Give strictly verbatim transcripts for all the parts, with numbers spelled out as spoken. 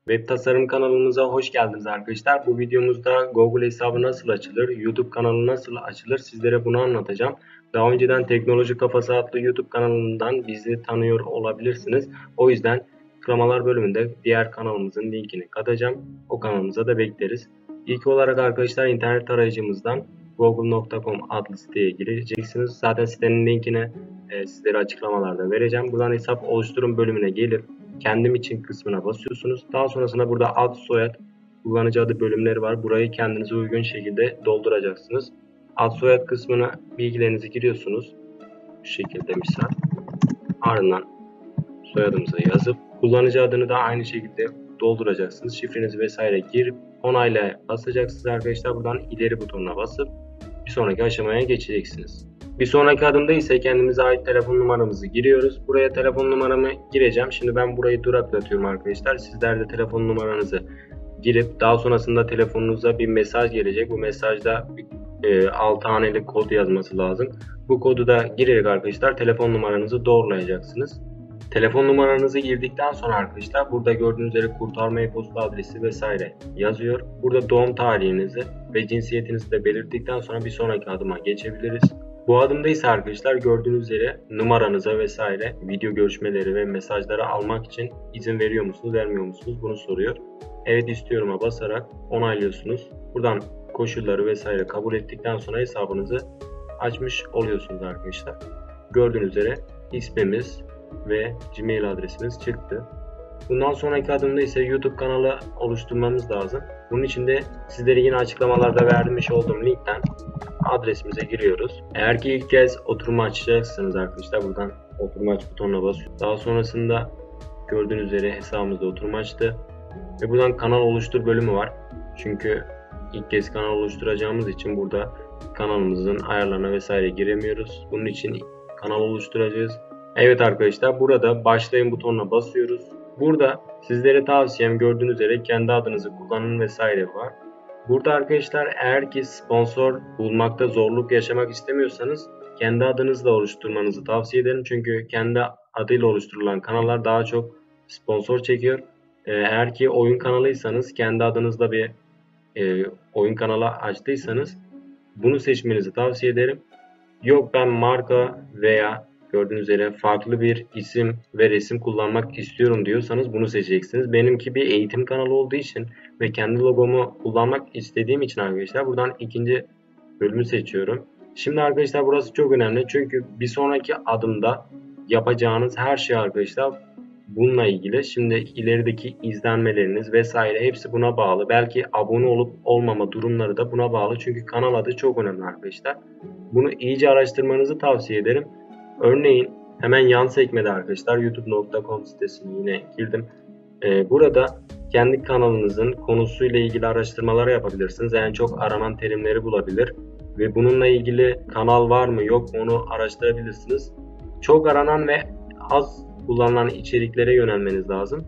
Web tasarım kanalımıza hoş geldiniz arkadaşlar. Bu videomuzda Google hesabı nasıl açılır, YouTube kanalı nasıl açılır sizlere bunu anlatacağım. Daha önceden Teknoloji Kafası adlı YouTube kanalından bizi tanıyor olabilirsiniz. O yüzden açıklamalar bölümünde diğer kanalımızın linkini katacağım. O kanalımıza da bekleriz. İlk olarak arkadaşlar internet tarayıcımızdan google nokta com adlı siteye gireceksiniz. Zaten sitenin linkini e, sizlere açıklamalarda vereceğim. Buradan hesap oluşturun bölümüne gelip kendim için kısmına basıyorsunuz. Daha sonrasında burada ad, soyad, kullanıcı adı bölümleri var. Burayı kendinize uygun şekilde dolduracaksınız. Ad, soyad kısmına bilgilerinizi giriyorsunuz. Bu şekilde misal. Ardından soyadımızı yazıp kullanıcı adını da aynı şekilde dolduracaksınız. Şifrenizi vesaire girip onayla basacaksınız arkadaşlar. Buradan ileri butonuna basıp bir sonraki aşamaya geçeceksiniz. Bir sonraki adımda ise kendimize ait telefon numaramızı giriyoruz. Buraya telefon numaramı gireceğim. Şimdi ben burayı duraklatıyorum arkadaşlar. Sizler de telefon numaranızı girip daha sonrasında telefonunuza bir mesaj gelecek. Bu mesajda e, altı haneli kod yazması lazım. Bu kodu da girerek arkadaşlar telefon numaranızı doğrulayacaksınız. Telefon numaranızı girdikten sonra arkadaşlar burada gördüğünüz üzere kurtarma e-posta adresi vesaire yazıyor. Burada doğum tarihinizi ve cinsiyetinizi de belirttikten sonra bir sonraki adıma geçebiliriz. Bu adımda ise arkadaşlar gördüğünüz üzere numaranıza vesaire video görüşmeleri ve mesajları almak için izin veriyor musunuz, vermiyor musunuz bunu soruyor. Evet istiyorum'a basarak onaylıyorsunuz. Buradan koşulları vesaire kabul ettikten sonra hesabınızı açmış oluyorsunuz arkadaşlar. Gördüğünüz üzere ismimiz ve Gmail adresimiz çıktı. Bundan sonraki adımda ise YouTube kanalı oluşturmamız lazım. Bunun için de sizlere yine açıklamalarda vermiş olduğum linkten adresimize giriyoruz. Eğer ki ilk kez oturumu açacaksınız arkadaşlar buradan oturumu aç butonuna basıyoruz. Daha sonrasında gördüğünüz üzere hesabımızda oturum açtı. Ve buradan kanal oluştur bölümü var. Çünkü ilk kez kanal oluşturacağımız için burada kanalımızın ayarlarına vesaire giremiyoruz. Bunun için kanal oluşturacağız. Evet arkadaşlar burada başlayın butonuna basıyoruz. Burada sizlere tavsiyem gördüğünüz üzere kendi adınızı kullanın vesaire var. Burada arkadaşlar eğer ki sponsor bulmakta zorluk yaşamak istemiyorsanız kendi adınızla oluşturmanızı tavsiye ederim. Çünkü kendi adıyla oluşturulan kanallar daha çok sponsor çekiyor. Eğer ki oyun kanalıysanız kendi adınızla bir e, oyun kanalı açtıysanız bunu seçmenizi tavsiye ederim. Yok ben marka veya gördüğünüz üzere farklı bir isim ve resim kullanmak istiyorum diyorsanız bunu seçeceksiniz. Benimki bir eğitim kanalı olduğu için ve kendi logomu kullanmak istediğim için arkadaşlar buradan ikinci bölümü seçiyorum. Şimdi arkadaşlar burası çok önemli çünkü bir sonraki adımda yapacağınız her şey arkadaşlar bununla ilgili. Şimdi ilerideki izlenmeleriniz vesaire hepsi buna bağlı. Belki abone olup olmama durumları da buna bağlı. Çünkü kanal adı çok önemli arkadaşlar. Bunu iyice araştırmanızı tavsiye ederim. Örneğin hemen yan sekmede arkadaşlar youtube nokta com sitesine yine girdim. Ee, burada kendi kanalınızın konusuyla ilgili araştırmalar yapabilirsiniz. En çok aranan terimleri bulabilir. Ve bununla ilgili kanal var mı yok mu onu araştırabilirsiniz. Çok aranan ve az kullanılan içeriklere yönelmeniz lazım.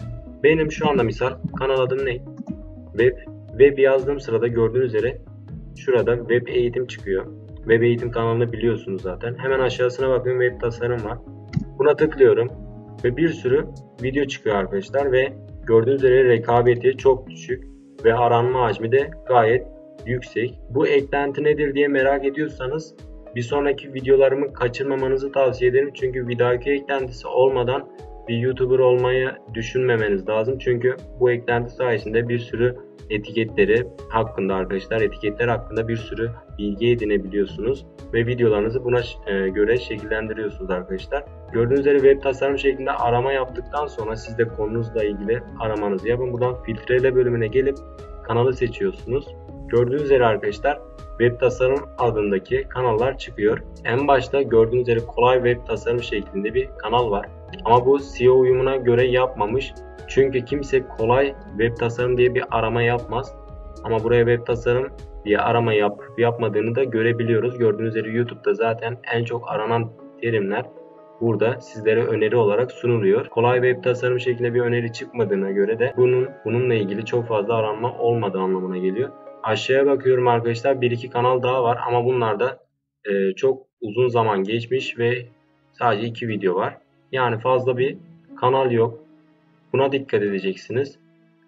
Benim şu anda misal kanal adım ne? Web. Web yazdığım sırada gördüğünüz üzere şurada web eğitim çıkıyor. Web eğitim kanalını biliyorsunuz zaten. Hemen aşağısına bakın web tasarım var. Buna tıklıyorum ve bir sürü video çıkıyor arkadaşlar ve gördüğünüz üzere rekabeti çok düşük ve aranma hacmi de gayet yüksek. Bu eklenti nedir diye merak ediyorsanız bir sonraki videolarımı kaçırmamanızı tavsiye ederim. Çünkü bir dahaki eklentisi olmadan bir YouTuber olmayı düşünmemeniz lazım. Çünkü bu eklenti sayesinde bir sürü etiketleri hakkında arkadaşlar etiketler hakkında bir sürü bilgi edinebiliyorsunuz ve videolarınızı buna göre şekillendiriyorsunuz arkadaşlar. Gördüğünüz üzere web tasarım şeklinde arama yaptıktan sonra siz de konunuzla ilgili aramanızı yapın. Buradan filtrele bölümüne gelip kanalı seçiyorsunuz. Gördüğünüz üzere arkadaşlar web tasarım adındaki kanallar çıkıyor. En başta gördüğünüz üzere kolay web tasarım şeklinde bir kanal var. Ama bu S E O uyumuna göre yapmamış. Çünkü kimse kolay web tasarım diye bir arama yapmaz. Ama buraya web tasarım diye arama yapıp yapmadığını da görebiliyoruz. Gördüğünüz üzere YouTube'da zaten en çok aranan terimler burada sizlere öneri olarak sunuluyor. Kolay web tasarım şeklinde bir öneri çıkmadığına göre de bunun bununla ilgili çok fazla aranma olmadığı anlamına geliyor. Aşağıya bakıyorum arkadaşlar bir iki kanal daha var ama bunlar da e, çok uzun zaman geçmiş ve sadece iki video var. Yani fazla bir kanal yok. Buna dikkat edeceksiniz.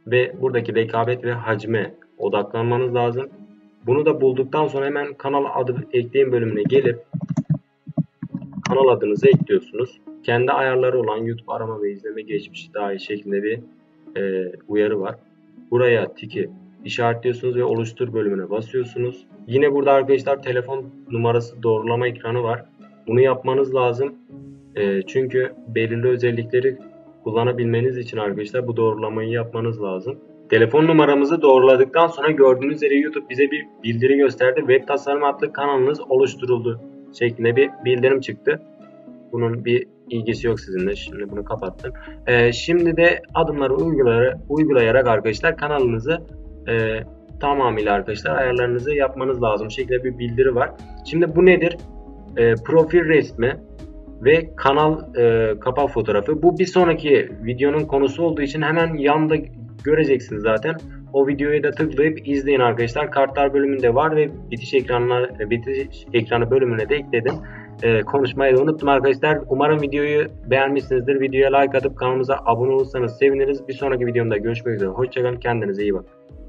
ve buradaki rekabet ve hacme odaklanmanız lazım. Bunu da bulduktan sonra hemen kanal adı ekleyin bölümüne gelip kanal adınızı ekliyorsunuz. Kendi ayarları olan YouTube arama ve izleme geçmişi dahil şeklinde bir e, uyarı var. Buraya tiki işaretliyorsunuz ve oluştur bölümüne basıyorsunuz. Yine burada arkadaşlar telefon numarası doğrulama ekranı var. Bunu yapmanız lazım. E, çünkü belirli özellikleri kullanabilmeniz için arkadaşlar bu doğrulamayı yapmanız lazım. Telefon numaramızı doğruladıktan sonra gördüğünüz üzere YouTube bize bir bildiri gösterdi. Web tasarım adlı kanalınız oluşturuldu şeklinde bir bildirim çıktı. Bunun bir ilgisi yok sizinle. Şimdi bunu kapattım. Ee, şimdi de adımları uygulayarak, uygulayarak arkadaşlar kanalınızı e, tamamıyla arkadaşlar ayarlarınızı yapmanız lazım şeklinde bir bildiri var. Şimdi bu nedir? E, profil resmi ve kanal e, kapak fotoğrafı. Bu bir sonraki videonun konusu olduğu için hemen yanda göreceksiniz zaten. O videoyu da tıklayıp izleyin arkadaşlar. Kartlar bölümünde var ve bitiş ekranına bitiş ekranı bölümüne de ekledim. Ee, konuşmayı da unuttum arkadaşlar. Umarım videoyu beğenmişsinizdir. Videoya like atıp kanalımıza abone olursanız seviniriz. Bir sonraki videomda görüşmek üzere. Hoşçakalın. Kendinize iyi bakın.